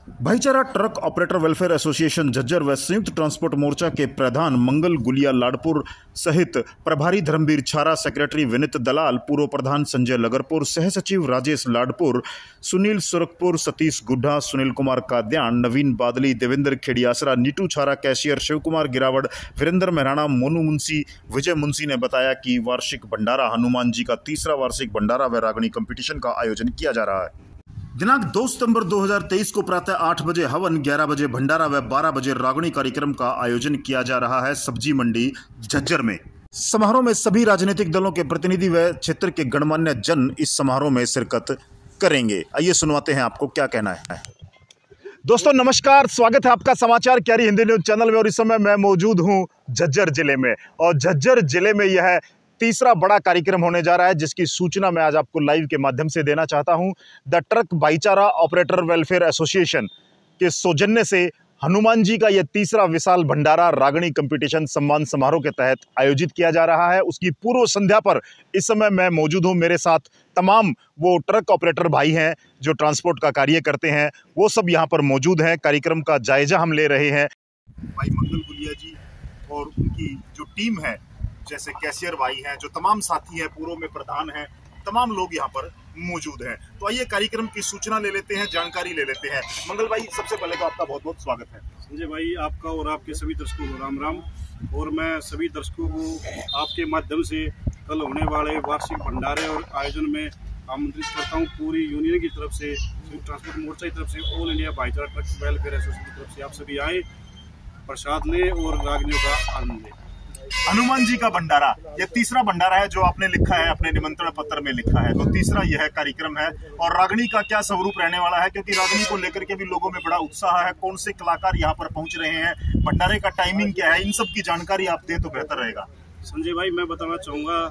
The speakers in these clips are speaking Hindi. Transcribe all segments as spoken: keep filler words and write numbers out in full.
भाईचारा truck operator welfare association Jhajjar व संयुक्त ट्रांसपोर्ट मोर्चा के प्रधान मंगल गुलिया लाडपुर सहित प्रभारी धर्मवीर छारा, सेक्रेटरी विनीत दलाल, पूर्व प्रधान संजय लगरपुर, सह सचिव राजेश लाडपुर, सुनील सुरखपुर, सतीश गुड्ढा, सुनील कुमार काद्यान, नवीन बादली, देवेंद्र खेड़ियासरा, नीटू छारा, कैशियर शिव कुमार गिरावड़, वीरेंद्र मेहराणा, मोनू मुंशी, विजय मुंशी ने बताया कि वार्षिक भंडारा हनुमान जी का तीसरा वार्षिक भंडारा व रागणी कंपटीशन का आयोजन किया जा रहा है। दिनांक दो सितंबर दो हज़ार तेईस को प्रातः आठ बजे हवन, ग्यारह बजे भंडारा व बारह बजे रागणी कार्यक्रम का आयोजन किया जा रहा है सब्जी मंडी झज्जर में। समारोह में सभी राजनीतिक दलों के प्रतिनिधि व क्षेत्र के गणमान्य जन इस समारोह में शिरकत करेंगे। आइए सुनवाते हैं आपको क्या कहना है। दोस्तों नमस्कार, स्वागत है आपका समाचार क्यारी हिंदी न्यूज चैनल में। और इस समय मैं मौजूद हूं झज्जर जिले में, और झज्जर जिले में यह तीसरा बड़ा कार्यक्रम होने जा रहा है, जिसकी सूचना मैं आज आपको लाइव के माध्यम से देना चाहता हूं। The truck Bhaichara operator welfare association के सौजन्य से हनुमान जी का यह तीसरा विशाल भंडारा रागणी कंपटीशन सम्मान समारोह के तहत आयोजित किया जा रहा है। उसकी पूर्व संध्या पर इस समय मैं मौजूद हूं। मेरे साथ तमाम वो ट्रक ऑपरेटर भाई हैं जो ट्रांसपोर्ट का कार्य करते हैं, वो सब यहाँ पर मौजूद हैं। कार्यक्रम का जायजा हम ले रहे हैं। भाई मंगल गुलिया जी और उनकी जो टीम है, जैसे कैशियर भाई हैं, जो तमाम साथी हैं, पूर्व में प्रधान हैं, तमाम लोग यहाँ पर मौजूद हैं। तो आइए कार्यक्रम की सूचना ले लेते हैं, जानकारी ले लेते हैं। मंगल भाई, सबसे पहले तो आपका बहुत बहुत स्वागत है। संजय भाई, आपका और आपके सभी दर्शकों को राम राम। और मैं सभी दर्शकों को आपके माध्यम से कल होने वाले वार्षिक भंडारे और आयोजन में आमंत्रित करता हूँ। पूरी यूनियन की तरफ से, ट्रांसपोर्ट मोर्चा की तरफ से, all India Bhaichara truck welfare association की तरफ से आप सभी आए, प्रसाद लें और रागनियों का आनंद लें। हनुमान जी का भंडारा, यह तीसरा भंडारा है जो आपने लिखा है, अपने निमंत्रण पत्र में लिखा है, तो तीसरा यह कार्यक्रम है। और रागनी का क्या स्वरूप रहने वाला है, क्योंकि रागनी को लेकर के भी लोगों में बड़ा उत्साह है। कौन से कलाकार यहाँ पर पहुंच रहे हैं, भंडारे का टाइमिंग क्या है, इन सब की जानकारी आप दें तो बेहतर रहेगा। संजय भाई, मैं बताना चाहूँगा,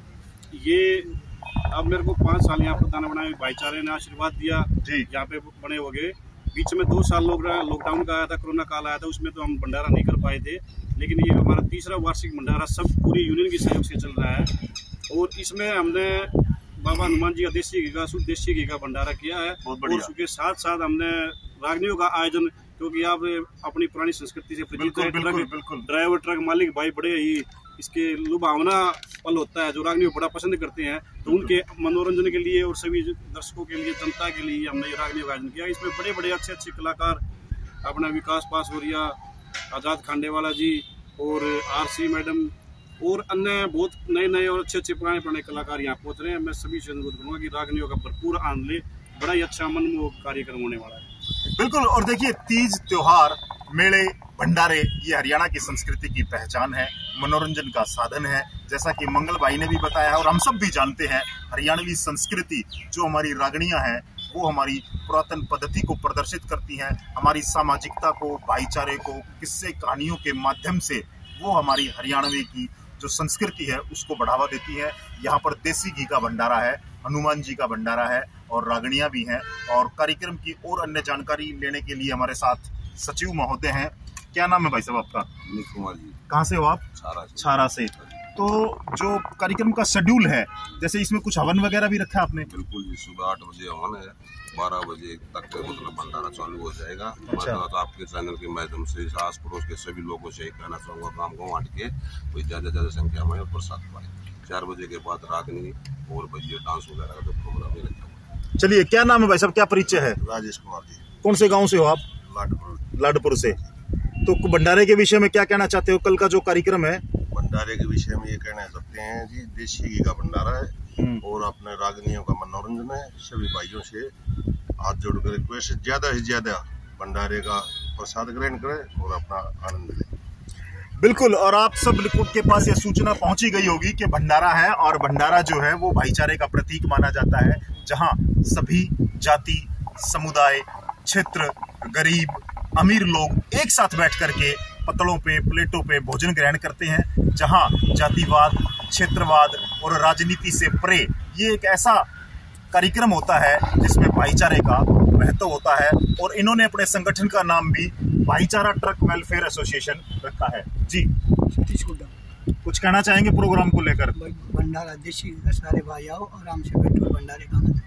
ये अब मेरे को पाँच साल यहाँ प्रधान बनाए भाईचारे ने आशीर्वाद दिया जी, यहाँ पे बने हो गए। बीच में दो साल लोग लॉकडाउन का आया था, कोरोना काल आया था, उसमें तो हम भंडारा नहीं कर पाए थे। लेकिन ये हमारा तीसरा वार्षिक भंडारा सब पूरी यूनियन के सहयोग से चल रहा है। और इसमें हमने बाबा हनुमान जी का देसी घी का शुद्ध देसी घी का भंडारा किया है। और उसके साथ साथ हमने रागनियों का आयोजन, क्योंकि आप अपनी पुरानी संस्कृति से परिचित है, ट्रक ड्राइवर ट्रक मालिक भाई बड़े ही इसके लुभावना पल होता है जो रागनियों बड़ा पसंद करते हैं। तो उनके मनोरंजन के लिए और सभी दर्शकों के लिए, जनता के लिए हमने ये रागनियों का आयोजन किया। इसमें बड़े बड़े अच्छे अच्छे कलाकार, अपना विकास पासवारिया, आजाद खांडेवाला जी और आरसी मैडम और अन्य बहुत नए नए और अच्छे अच्छे पुराने पुराने कलाकार यहाँ पहुंच रहे हैं। मैं सभी से अनुरोध करूँगा कि रागनियों का भरपूर आनंद ले। बड़ा ही अच्छा मनमोहक कार्यक्रम होने वाला है। बिल्कुल। और देखिए, तीज त्योहार, मेले, भंडारे, ये हरियाणा की संस्कृति की पहचान है, मनोरंजन का साधन है। जैसा कि मंगल भाई ने भी बताया है और हम सब भी जानते हैं, हरियाणवी संस्कृति जो हमारी रागणियां हैं वो हमारी पुरातन पद्धति को प्रदर्शित करती हैं, हमारी सामाजिकता को, भाईचारे को, किस्से कहानियों के माध्यम से वो हमारी हरियाणवी की जो संस्कृति है उसको बढ़ावा देती है। यहाँ पर देसी घी का भंडारा है, हनुमान जी का भंडारा है और रागणियां भी हैं। और कार्यक्रम की और अन्य जानकारी लेने के लिए हमारे साथ सचिव महोदय हैं। क्या नाम है भाई साहब आपका? विनीत कुमार जी। कहाँ से हो आप? छारा से। छारा से। तो जो कार्यक्रम का शेड्यूल है, जैसे इसमें कुछ हवन वगैरह भी रखा है आपने? बिल्कुल जी, सुबह आठ बजे हवन है, बारह बजे तक मतलब भंडारा चालू हो जाएगा। अच्छा। तो आपके चैनल के माध्यम से आस पड़ोस के सभी लोगों से कहना चाहूँगा, काम को बांट के कोई ज़्यादा ज़्यादा संख्या में प्रसाद पाए। चार बजे के बाद रागनी और बजिए डांस वगैरह का जो प्रोग्राम है रखा। चलिए, क्या नाम है भाई साहब, क्या परिचय है? राजेश कुमार जी। कौन से गाँव से हो आप? लाडपुर। लाडपुर से। तो भंडारे के विषय में क्या कहना चाहते हो? कल का जो कार्यक्रम है भंडारे के विषय में ये कहना सकते हैं जी, देसी घी का भंडारा है और अपने रागनियों का मनोरंजन है। सभी भाइयों से हाथ जोड़कर रिक्वेस्ट है, ज्यादा से ज्यादा भंडारे का प्रसाद ग्रहण करें और अपना आनंद लें। बिल्कुल। और आप सब लोगों के पास यह सूचना पहुंची गई होगी कि भंडारा है, और भंडारा जो है वो भाईचारे का प्रतीक माना जाता है, जहां सभी जाति, समुदाय, क्षेत्र, गरीब, अमीर लोग एक साथ बैठ करके पतलों पे, प्लेटों पे भोजन ग्रहण करते हैं। जहां जातिवाद, क्षेत्रवाद और राजनीति से परे ये एक ऐसा कार्यक्रम होता है जिसमें भाईचारे का महत्व होता है। और इन्होंने अपने संगठन का नाम भी भाईचारा ट्रक वेलफेयर एसोसिएशन रखा है। जी, सतीश गुड्ढा। कुछ कहना चाहेंगे प्रोग्राम को लेकर? भंडारा देसी, सारे भाई आओ, आराम से बैठो, भंडारे का आनंद।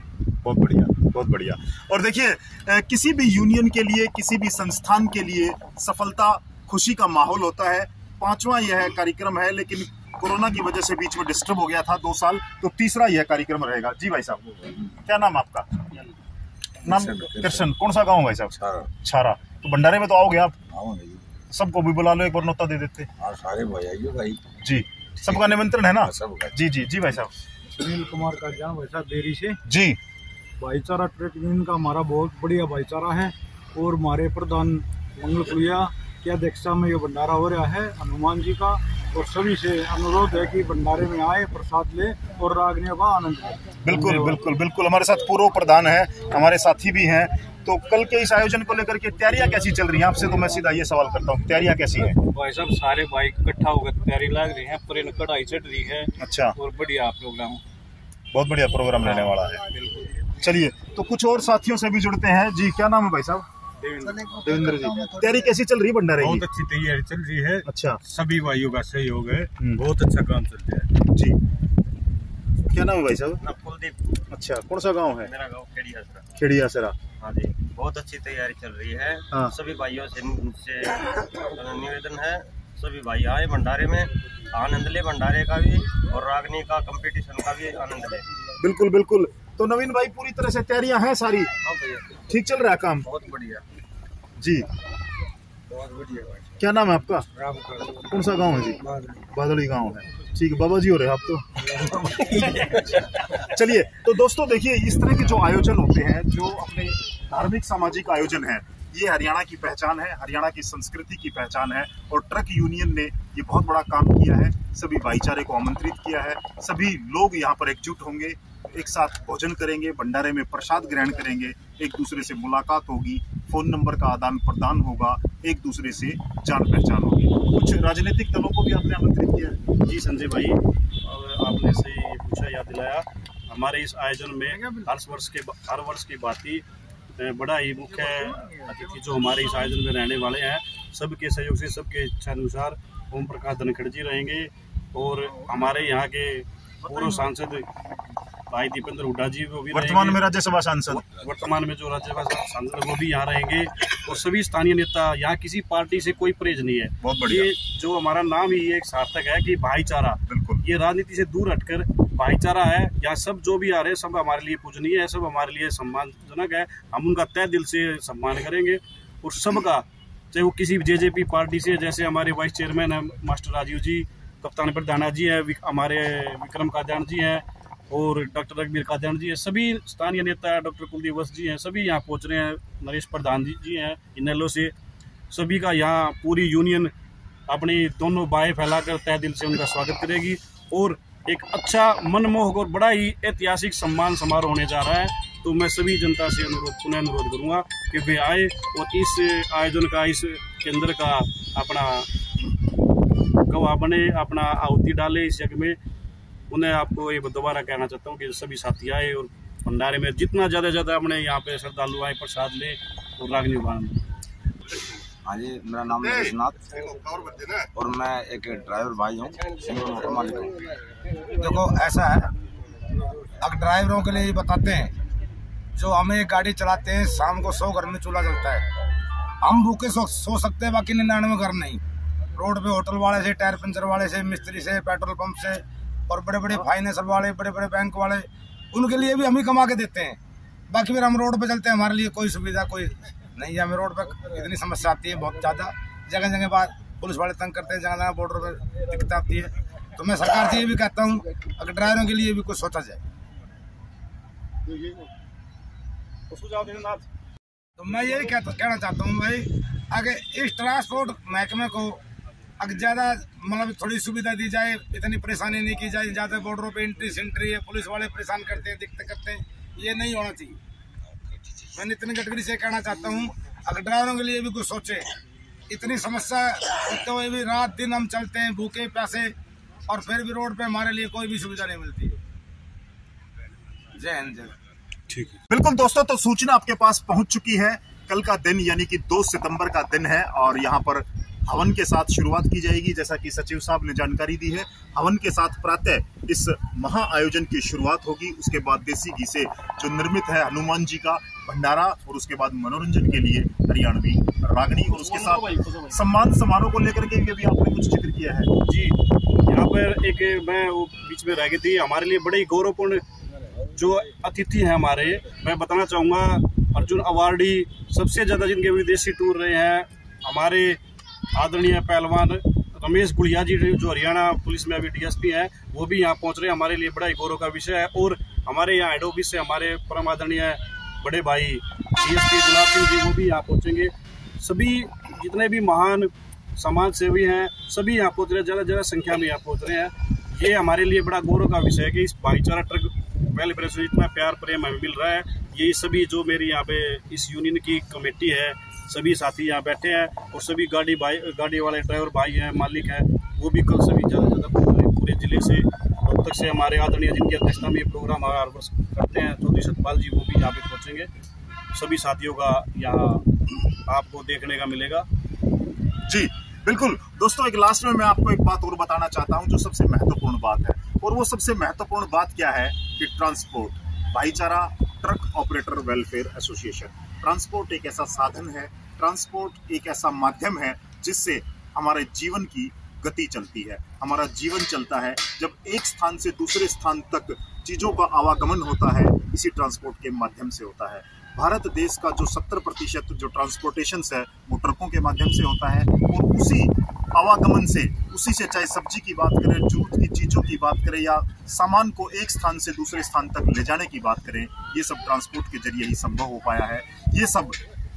बहुत बढ़िया, बहुत बढ़िया। और देखिए, किसी भी यूनियन के लिए, किसी भी संस्थान के लिए सफलता, खुशी का माहौल होता है। पांचवा यह कार्यक्रम है, लेकिन कोरोना की वजह से बीच में डिस्टर्ब हो गया था दो साल, तो तीसरा यह कार्यक्रम रहेगा। जी भाई साहब, क्या नाम आपका? नाम कृष्ण। कौन सा गाँव भाई साहब? छारा। तो भंडारे में तो आओगे आप? सबको भी बुला लो, एक बार न्योता दे देते। सारे भाई आइए भाई जी, सबका निमंत्रण है ना? सबका। जी जी जी भाई साहब। सुनील कुमार का जान भाई साहब देरी से जी। भाईचारा ट्रक यूनियन का हमारा बहुत बढ़िया भाईचारा है, और हमारे प्रधान मंगल कुलिया की अध्यक्षता में ये भंडारा हो रहा है हनुमान जी का, और सभी से अनुरोध है कि भंडारे में आए, प्रसाद ले और रागनियों का आनंद लें। बिल्कुल बिल्कुल बिल्कुल। हमारे साथ पूर्व प्रधान है, हमारे साथी भी हैं। तो कल के इस आयोजन को लेकर के तैयारियां कैसी चल रही हैं? आपसे तो मैं सीधा ये सवाल करता हूँ, तैयारियां कैसी हैं? भाई साहब सारे भाई इकट्ठा होकर तैयारी लग रही है, पर कढ़ाई चढ़ रही है। अच्छा। और बढ़िया प्रोग्राम, बहुत बढ़िया प्रोग्राम रहने वाला है। चलिए, तो कुछ और साथियों से भी जुड़ते हैं। जी, क्या नाम है भाई साहब? देवेंद्र जी। तैयारी कैसी चल रही है भंडारे की? बहुत अच्छी तैयारी चल रही है। अच्छा। सभी भाइयों का सहयोग है, बहुत अच्छा काम चल रहा है। जी, क्या नाम है भाई साहब? कुलदीप। अच्छा, कौन सा गांव है? मेरा गांव खेड़ियासरा। खेड़ियासरा। हाँ जी, बहुत अच्छी तैयारी चल रही है। हाँ। सभी भाइयों से, से निवेदन है, सभी भाई आए भंडारे में, आनंद ले भंडारे का भी और रागनी का कंपटीशन का भी आनंद ले। बिल्कुल बिल्कुल। तो नवीन भाई, पूरी तरह से तैयारियां हैं सारी? हाँ भैया, ठीक चल रहा है काम? बहुत बढ़िया जी। बहुत बढ़िया भाई। क्या नाम है आपका? राम। कौन सा गांव है जी? बादली गांव है। ठीक है, बाबा जी हो रहे हैं आप तो। चलिए, तो दोस्तों देखिए, इस तरह के जो आयोजन होते हैं, जो अपने धार्मिक सामाजिक आयोजन है, ये हरियाणा की पहचान है, हरियाणा की संस्कृति की पहचान है। और ट्रक यूनियन ने ये बहुत बड़ा काम किया है, सभी भाईचारे को आमंत्रित किया है। सभी लोग यहाँ पर एकजुट होंगे, एक साथ भोजन करेंगे, भंडारे में प्रसाद ग्रहण करेंगे, एक दूसरे से मुलाकात होगी, फोन नंबर का आदान प्रदान होगा, एक दूसरे से जान पहचान होगी। कुछ राजनीतिक दलों को भी आपने आमंत्रित किया है? जी संजय भाई, और आपने से ये पूछा, याद दिलाया। हमारे इस आयोजन में हर वर्ष के हर वर्ष की बाती बड़ा ही मुख्य अतिथि जो हमारे इस आयोजन में रहने वाले हैं, सबके सहयोग से, सबके इच्छा अनुसार ओम प्रकाश धनखड़ जी रहेंगे, और हमारे यहाँ के पूर्व सांसद भाई दीपेंद्र हुड्डा जी वो भी वर्तमान में राज्यसभा सांसद, वर्तमान में जो राज्यसभा सांसद वो भी यहाँ रहेंगे, और सभी स्थानीय नेता। यहाँ किसी पार्टी से कोई परहेज नहीं है। बहुत बढ़िया। ये जो हमारा नाम ही एक सार्थक है कि भाईचारा। बिल्कुल। ये राजनीति से दूर हटकर भाईचारा है। यहाँ सब जो भी आ रहे हैं सब हमारे लिए पूजनीय है, सब हमारे लिए सम्मानजनक है। हम उनका तय दिल से सम्मान करेंगे, और सबका, चाहे वो किसी जेजेपी पार्टी से, जैसे हमारे वाइस चेयरमैन है मास्टर राजीव जी, कप्तान प्रधाना जी है, हमारे विक्रम काद्यान जी हैं, और डॉक्टर रघुवीर काद्यान जी है, सभी स्थानीय नेता, डॉक्टर कुलदीप वस्त जी हैं, सभी यहाँ पहुँच रहे हैं। नरेश प्रधान जी जी हैं इनेलो से। सभी का यहाँ पूरी यूनियन अपनी दोनों बाहें फैलाकर तय दिल से उनका स्वागत करेगी, और एक अच्छा मनमोहक और बड़ा ही ऐतिहासिक सम्मान समारोह होने जा रहा है। तो मैं सभी जनता से अनुरोध पुनः अनुरोध करूँगा कि वे आए और इस आयोजन का, इस केंद्र का अपना गवाह बने, अपना आहुति डाले इस यज्ञ में। उन्हें आपको ये दोबारा कहना चाहता हूँ कि सभी साथी आए और भंडारे में जितना ज़्यादा ज़्यादा अपने यहाँ पे श्रद्धालु आए, प्रसाद ले और रागनी उगान। हाँ जी, मेरा नाम नरेश नाथ और मैं एक ड्राइवर भाई हूँ, सिंगल मोटर मालिक हूँ। देखो ऐसा है, अब ड्राइवरों के लिए ये बताते हैं, जो हमें एक गाड़ी चलाते हैं, शाम को सौ घर में चूल्हा जलता है, हम भूखे सो, सो सकते हैं, बाकी निन्यानवे घर नहीं। रोड पे होटल वाले से, टायर पंचर वाले से, मिस्त्री से, पेट्रोल पंप से, और बड़े बड़े फाइनेंसर वाले, बड़े बड़े बैंक वाले, उनके लिए भी हम ही कमा के देते हैं। बाकी फिर हम रोड पे चलते हैं, हमारे लिए कोई सुविधा कोई नहीं है। हमें रोड पे इतनी समस्या आती है बहुत ज़्यादा, जगह जगह बात पुलिस वाले तंग करते हैं, जगह जगह बॉर्डर पर दिक्कत आती है। तो मैं सरकार से ये भी कहता हूँ, अगर ड्राइवरों के लिए भी कुछ सोचा जाए। तो मैं यही कहता कहना चाहता हूँ भाई, अगर इस ट्रांसपोर्ट महकमे को अगर ज़्यादा मतलब थोड़ी सुविधा दी जाए, इतनी परेशानी नहीं की जाए। ज़्यादा बॉर्डरों पे एंट्री सेंट्री है, पुलिस वाले परेशान करते हैं, दिक्कत करते हैं, ये नहीं होना चाहिए। मैं नितिन गडकरी से कहना चाहता हूँ, अगर ड्राइवरों के लिए भी कुछ सोचे। इतनी समस्या होते हुए भी रात दिन हम चलते हैं भूखे प्यासे, और फिर भी रोड पे हमारे लिए कोई भी सुविधा नहीं मिलती है। जय हिंद, जय। ठीक है, बिल्कुल दोस्तों, तो सूचना आपके पास पहुंच चुकी है। कल का दिन यानी कि दो सितंबर का दिन है, और यहाँ पर हवन के साथ शुरुआत की जाएगी, जैसा कि सचिव साहब ने जानकारी दी है। हवन के साथ प्रातः इस महा आयोजन की शुरुआत होगी। उसके बाद देसी घी से जो निर्मित है हनुमान जी का भंडारा, और उसके बाद मनोरंजन के लिए हरियाणवी रागनी, और उसके साथ सम्मान समारोह को लेकर के भी आपने कुछ जिक्र किया है। जी, यहाँ पर एक मैं वो बीच में रह गई थी, हमारे लिए बड़े ही गौरवपूर्ण जो अतिथि हैं हमारे, मैं बताना चाहूँगा अर्जुन अवार्डी सबसे ज़्यादा जिनके विदेशी टूर रहे हैं हमारे आदरणीय पहलवान रमेश गुड़िया जी, जो हरियाणा पुलिस में अभी डीएसपी हैं, वो भी यहाँ पहुँच रहे हैं। हमारे लिए बड़ा ही गौरव का विषय है। और हमारे यहाँ हेड ऑफिस से हमारे परम आदरणीय बड़े भाई डीएसपी गुलाब सिंह जी, वो भी यहाँ पहुँचेंगे। सभी जितने भी महान समाज सेवी हैं सभी यहाँ पहुँच रहे हैं, ज़्यादा ज़्यादा संख्या में यहाँ पहुँच रहे हैं। ये हमारे लिए बड़ा गौरव का विषय है कि इस भाईचारा ट्रक वेलफेयर से इतना प्यार प्रेम हमें मिल रहा है। ये सभी जो मेरी यहाँ पे इस यूनियन की कमेटी है, सभी साथी यहाँ बैठे हैं, और सभी गाड़ी भाई गाड़ी वाले ड्राइवर भाई हैं, मालिक हैं, वो भी कल सभी ज़्यादा ज़्यादा पूरे जिले से अब तक से हमारे आदरणीय जिनकी अध्यक्षता में ये प्रोग्राम हर वर्ष करते हैं चौधरी सतपाल जी, वो भी यहाँ पे पहुँचेंगे। सभी साथियों का यहाँ आपको देखने का मिलेगा। जी बिल्कुल दोस्तों, एक लास्ट में मैं आपको एक बात और बताना चाहता हूं जो सबसे महत्वपूर्ण बात है, और वो सबसे महत्वपूर्ण बात क्या है कि transport Bhaichara truck operator welfare association. Transport एक ऐसा साधन है, ट्रांसपोर्ट एक ऐसा माध्यम है जिससे हमारे जीवन की गति चलती है, हमारा जीवन चलता है। जब एक स्थान से दूसरे स्थान तक चीज़ों का आवागमन होता है, इसी ट्रांसपोर्ट के माध्यम से होता है। भारत देश का जो सत्तर प्रतिशत जो ट्रांसपोर्टेशन है वो ट्रकों के माध्यम से होता है, और उसी आवागमन से, उसी से चाहे सब्जी की बात करें, जरूरत की चीज़ों की बात करें, या सामान को एक स्थान से दूसरे स्थान तक ले जाने की बात करें, ये सब ट्रांसपोर्ट के जरिए ही संभव हो पाया है। ये सब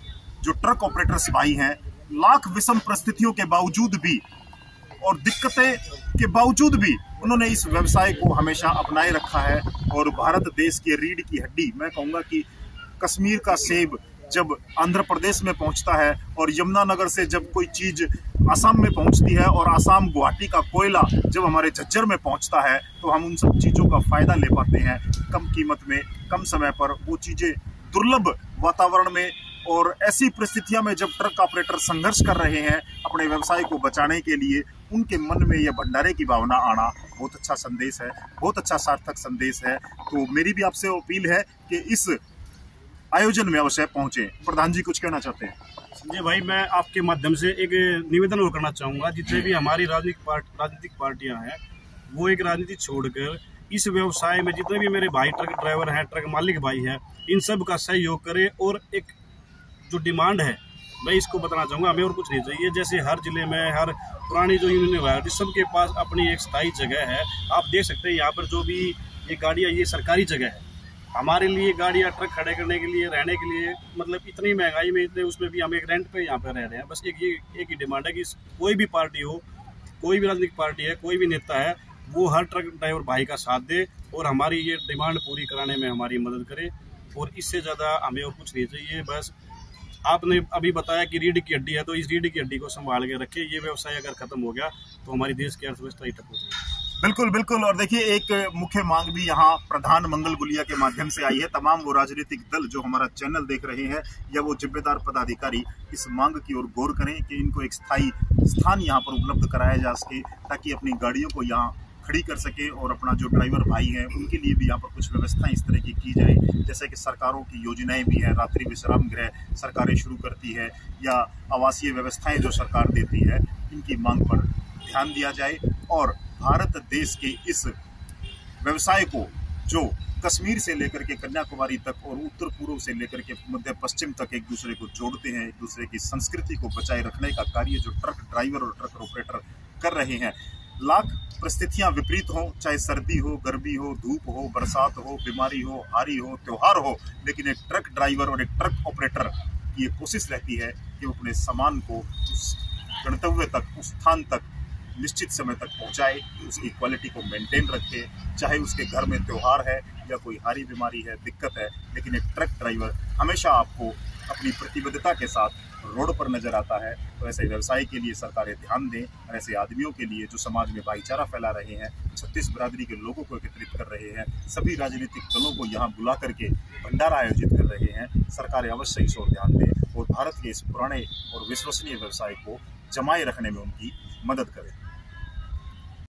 जो ट्रक ऑपरेटर्स भाई हैं, लाख विषम परिस्थितियों के बावजूद भी और दिक्कतें के बावजूद भी उन्होंने इस व्यवसाय को हमेशा अपनाए रखा है। और भारत देश की रीढ़ की हड्डी, मैं कहूँगा कि कश्मीर का सेब जब आंध्र प्रदेश में पहुंचता है, और यमुनानगर से जब कोई चीज़ असम में पहुंचती है, और असम गुवाहाटी का कोयला जब हमारे झज्जर में पहुंचता है, तो हम उन सब चीज़ों का फ़ायदा ले पाते हैं कम कीमत में, कम समय पर। वो चीज़ें दुर्लभ वातावरण में और ऐसी परिस्थितियों में जब ट्रक ऑपरेटर संघर्ष कर रहे हैं अपने व्यवसाय को बचाने के लिए, उनके मन में यह भंडारे की भावना आना बहुत अच्छा संदेश है, बहुत अच्छा सार्थक संदेश है। तो मेरी भी आपसे अपील है कि इस आयोजन में अवश्य पहुंचे। प्रधान जी कुछ कहना चाहते हैं? संजय भाई, मैं आपके माध्यम से एक निवेदन और करना चाहूँगा। जितने भी हमारी राजनीतिक पार्टी राजनीतिक पार्टियाँ हैं, वो एक राजनीति छोड़कर इस व्यवसाय में जितने भी मेरे भाई ट्रक ड्राइवर हैं, ट्रक मालिक भाई हैं, इन सब का सहयोग करें। और एक जो डिमांड है, मैं इसको बताना चाहूँगा, हमें और कुछ नहीं चाहिए। जैसे हर जिले में, हर पुरानी जो यूनियन है, सबके पास अपनी एक स्थायी जगह है। आप देख सकते हैं यहाँ पर जो भी ये गाड़ियाँ, ये सरकारी जगह है। हमारे लिए गाड़ियाँ ट्रक खड़े करने के लिए, रहने के लिए, मतलब इतनी महंगाई में, इतने उसमें भी हम एक रेंट पे यहाँ पे रह रहे हैं। बस एक ये एक ही डिमांड है कि कोई भी पार्टी हो, कोई भी राजनीतिक पार्टी है, कोई भी नेता है, वो हर ट्रक ड्राइवर भाई का साथ दे और हमारी ये डिमांड पूरी कराने में हमारी मदद करे। और इससे ज़्यादा हमें और कुछ नहीं चाहिए। बस आपने अभी बताया कि रीढ़ की हड्डी है, तो इस रीढ़ की हड्डी को संभाल के रखे। ये व्यवसाय अगर खत्म हो गया तो हमारी देश की अर्थव्यवस्था ही ठप हो जाएगी। बिल्कुल बिल्कुल। और देखिए, एक मुख्य मांग भी यहाँ प्रधान मंगल गुलिया के माध्यम से आई है। तमाम वो राजनीतिक दल जो हमारा चैनल देख रहे हैं या वो जिम्मेदार पदाधिकारी इस मांग की ओर गौर करें कि इनको एक स्थायी स्थान यहाँ पर उपलब्ध कराया जा सके, ताकि अपनी गाड़ियों को यहाँ खड़ी कर सके। और अपना जो ड्राइवर भाई हैं उनके लिए भी यहाँ पर कुछ व्यवस्थाएं इस तरह की की जाए, जैसे कि सरकारों की योजनाएं भी हैं, रात्रि विश्राम गृह सरकारें शुरू करती है, या आवासीय व्यवस्थाएं जो सरकार देती है, इनकी मांग पर ध्यान दिया जाए। और भारत देश के इस व्यवसाय को जो कश्मीर से लेकर के कन्याकुमारी तक और उत्तर पूर्व से लेकर के मध्य पश्चिम तक एक दूसरे को जोड़ते हैं, एक दूसरे की संस्कृति को बचाए रखने का कार्य जो ट्रक ड्राइवर और ट्रक ऑपरेटर कर रहे हैं, लाख परिस्थितियां विपरीत हो, चाहे सर्दी हो, गर्मी हो, धूप हो, बरसात हो, बीमारी हो, हारी हो, त्योहार हो, लेकिन एक ट्रक ड्राइवर और एक ट्रक ऑपरेटर की ये कोशिश रहती है कि वो अपने सामान को उस गंतव्य तक, उस स्थान तक निश्चित समय तक पहुंचाए, उसकी क्वालिटी को मेंटेन रखे। चाहे उसके घर में त्योहार है या कोई हारी बीमारी है, दिक्कत है, लेकिन एक ट्रक ड्राइवर हमेशा आपको अपनी प्रतिबद्धता के साथ रोड पर नजर आता है। तो ऐसे व्यवसाय के लिए सरकारें ध्यान दें, और ऐसे आदमियों के लिए जो समाज में भाईचारा फैला रहे हैं, छत्तीस बिरादरी के लोगों को एकत्रित कर रहे हैं, सभी राजनीतिक दलों को यहाँ बुला करके भंडारा आयोजित कर रहे हैं। सरकारें अवश्य इस ओर ध्यान दें और भारत के इस पुराने और विश्वसनीय व्यवसाय को जमाए रखने में उनकी मदद करें।